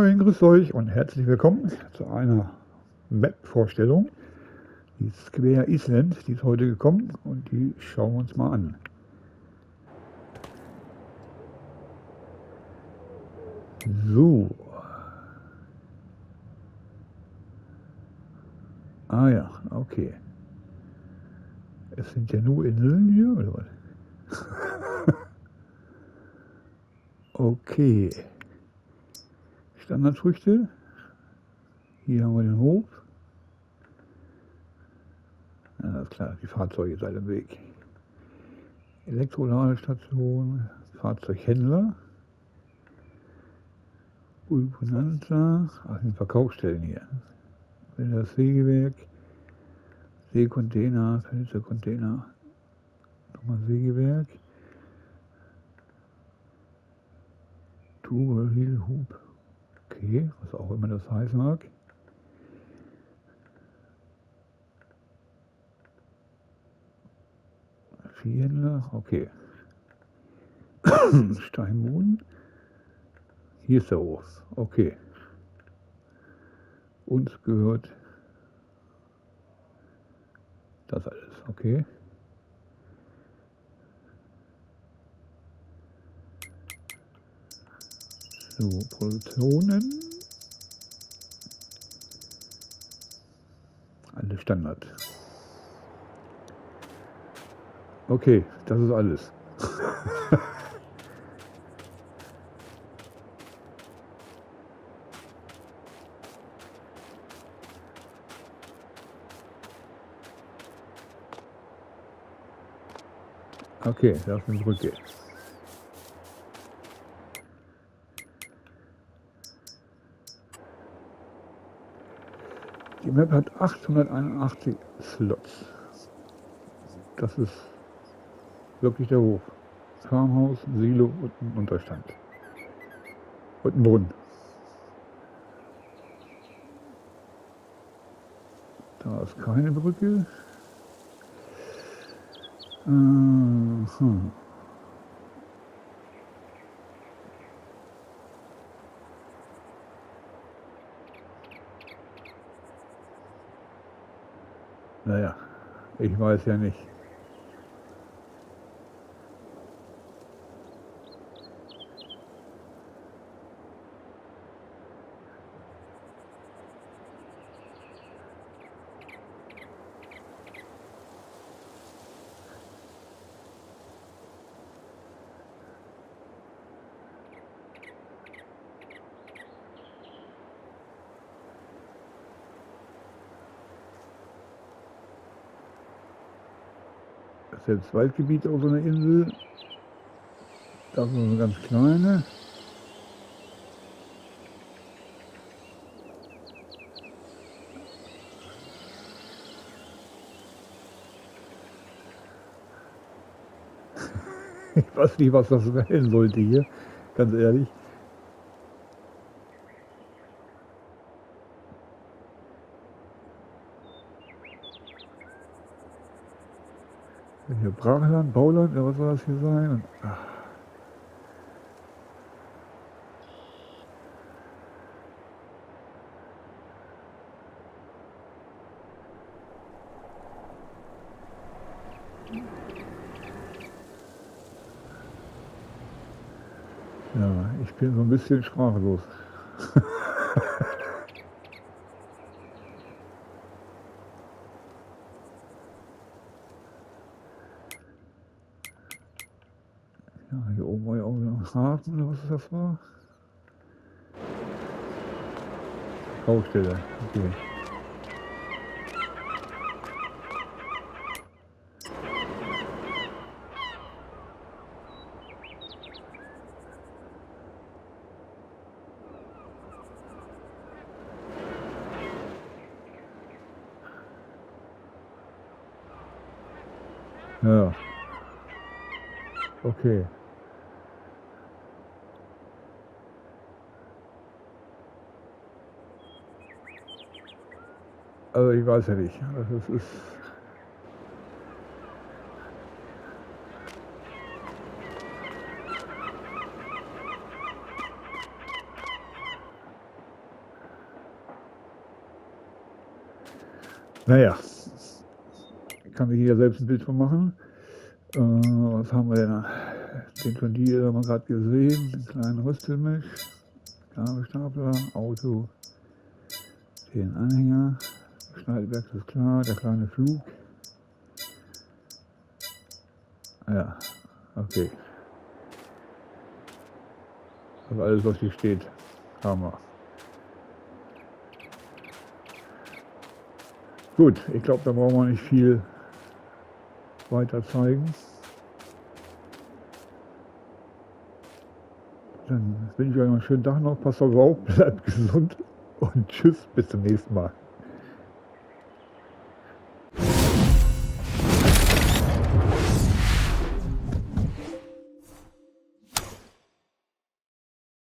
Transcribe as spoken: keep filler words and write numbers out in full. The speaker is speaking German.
Moin, grüßt euch und herzlich willkommen zu einer Map-Vorstellung. Die Square Island, die ist heute gekommen und die schauen wir uns mal an. So. Ah ja, okay. Es sind ja nur Inseln hier, oder was? Okay. Standardfrüchte. Hier haben wir den Hof. Ja, das ist klar, die Fahrzeuge sind im Weg. Elektroladestation, Fahrzeughändler. Bonanza, ach, sind Verkaufsstellen hier. Das Sägewerk, Seekontainer, Container, nochmal Sägewerk. Tube, Hub. Okay, was auch immer das heißen mag. Viehhändler, okay. Steinboden. Hier ist der Hof, okay. Uns gehört das alles, okay. So, Produktionen. Alle Standard. Okay, das ist alles. Okay, da ist eine Brücke. Die Map hat achthunderteinundachtzig Slots. Das ist wirklich der Hof. Farmhaus, Silo und ein Unterstand. Und ein Brunnen. Da ist keine Brücke. Äh, hm. Naja, ich weiß ja nicht. Das ist jetzt Waldgebiet auf so einer Insel. Das ist eine ganz kleine. Ich weiß nicht, was das sein sollte hier, ganz ehrlich. Hier Brachland, Bauland, ja, was soll das hier sein? Und, ach. Ja, ich bin so ein bisschen sprachlos. Ja, hier oben war ja auch wieder ein Hafen, oder was das war? Baustelle, okay. Ja. Okay. Also ich weiß ja nicht. Also es ist. Naja, ich kann mir hier selbst ein Bild von machen. Äh, was haben wir denn? Den von dir haben wir gerade gesehen, den kleinen Rüstelmisch, Gabelstapler, Auto, den Anhänger, Schneidewerk ist klar, der kleine Flug. Ja, okay. Also alles, was hier steht, haben wir. Gut, ich glaube, da brauchen wir nicht viel weiter zeigen. Dann wünsche ich euch noch einen schönen Tag noch, passt auf, bleibt gesund und tschüss, bis zum nächsten Mal.